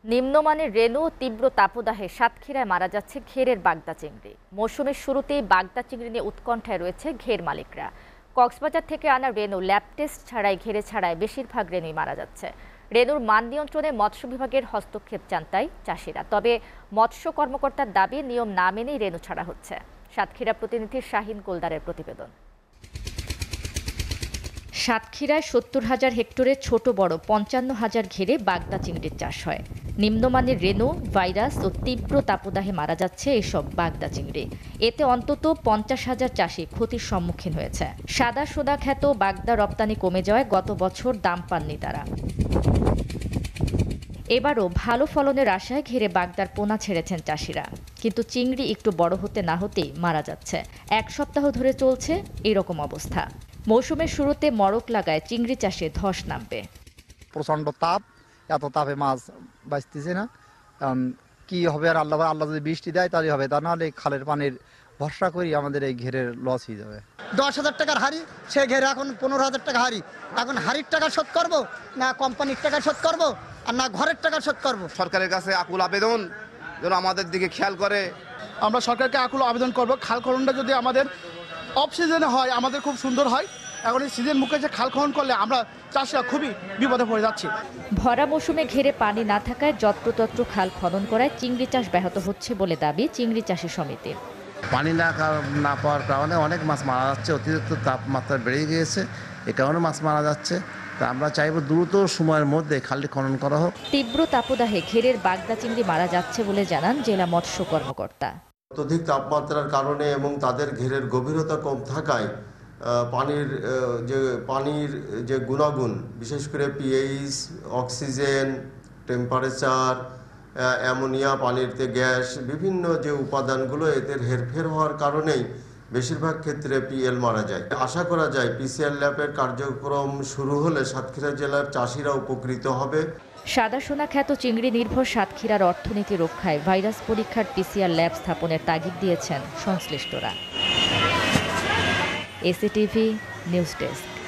নিম্নমানের রেণু তীব্র তাপদাহে সাতক্ষীরায় মারা যাচ্ছে ঘেরের বাগদা চিংড়ি। মৌসুমের শুরুতেই বাগদা চিংড়ি নিয়ে উৎকণ্ঠায় রয়েছে ঘের মালিকরা। কক্সবাজার থেকে আনা রেণু ল্যাব টেস্ট ছাড়াই ঘেরে ছাড়ায় বেশিরভাগ রেণুই মারা যাচ্ছে। রেণুর মান নিয়ন্ত্রণে মৎস্য বিভাগের হস্তক্ষেপ চান তাই চাষিরা। তবে মৎস্য কর্মকর্তার দাবি নিয়ম না মেনেই রেণু ছাড়া হচ্ছে। সাতক্ষীরা প্রতিনিধি শাহিন গোলদারের প্রতিবেদন। সাতক্ষীরায় ৭০,০০০ হেক্টরে ছোট বড় ৫৫,০০০ ঘেরে বাগদা চিংড়ির চাষ হয়। নিম্নমানের রেণু, ভাইরাস ও তীব্র তাপদাহে মারা যাচ্ছে এসব বাগদা চিংড়ি। এতে অন্তত ৫০,০০০ চাষি ক্ষতির সম্মুখীন হয়েছে। সাদা সোদা খ্যাত বাগদা রপ্তানি কমে যাওয়ায় গত বছর দাম পাননি তারা। এবারও ভালো ফলনের আশায় ঘেরে বাগদার পোনা ছেড়েছেন চাষিরা, কিন্তু চিংড়ি একটু বড় হতে না হতেই মারা যাচ্ছে। এক সপ্তাহ ধরে চলছে এরকম অবস্থা। মৌসুমের শুরুতে মড়ক লাগায় চিংড়ি চাষে ধস নামবে। প্রচন্ড তাপ, এত তাপে মাছ বাঁচতেছে না। কি হবে আর আল্লাহ যদি বৃষ্টি দেয় তাহলে হবে, তা নাহলে খালের পানির ভরসা করি আমাদের এই ঘেরের লস হয়ে যাবে। 10,000 টাকার হাড়ি, সে ঘেরে এখন 15,000 টাকা হাড়ি। এখন হাড়ির টাকা শোধ করব না কোম্পানির টাকা শোধ করব আর না ঘরের টাকা শোধ করব। সরকারের কাছে আকুল আবেদন যেন আমাদের দিকে খেয়াল করে। আমরা সরকারকে আকুল আবেদন করব, খাল খননটা যদি আমাদের অফ সিজনে হয় আমাদের খুব সুন্দর হয়। এখন এই সিজন মুখে যে খাল খনন করলে আমরা চাষিরা খুবই বিপদে পড়ে যাচ্ছি। ভরা মৌসুমে ঘেরে পানি না থাকায় যত্রতত্র খাল খনন করায় চিংড়ি চাষ ব্যাহত হচ্ছে বলে দাবি চিংড়ি চাষী সমিতির। পানি না পাওয়ার কারণে অনেক মাছ মারা যাচ্ছে, অতিরিক্ত তাপমাত্রা বেড়ে গিয়েছে, এ কারণে মাছ মারা যাচ্ছে। তা আমরা চাইব দ্রুত সময়ের মধ্যে খালটি খনন করা হোক। তীব্র তাপদাহে ঘেরের বাগদা চিংড়ি মারা যাচ্ছে বলে জানান জেলা মৎস্য কর্মকর্তা। অত্যধিক তাপমাত্রার কারণে এবং তাদের ঘেরের গভীরতা কম থাকায় পানির যে গুণাগুণ, বিশেষ করে পিএইচ, অক্সিজেন, টেম্পারেচার, অ্যামোনিয়া, পানিতে গ্যাস, বিভিন্ন যে উপাদানগুলো এদের হেরফের হওয়ার কারণেই বেশিরভাগ ক্ষেত্রে পিএল মারা যায়। আশা করা যায় পিসিআর ল্যাবের কার্যক্রম শুরু হলে সাতক্ষীরা জেলার চাষিরা উপকৃত হবে। সাদা সোনা খ্যাত চিংড়ি নির্ভর সাতক্ষীরার অর্থনীতি রক্ষায় ভাইরাস পরীক্ষার পিসিআর ল্যাব স্থাপনের তাগিদ দিয়েছেন সংশ্লিষ্টরা। SATV news desk.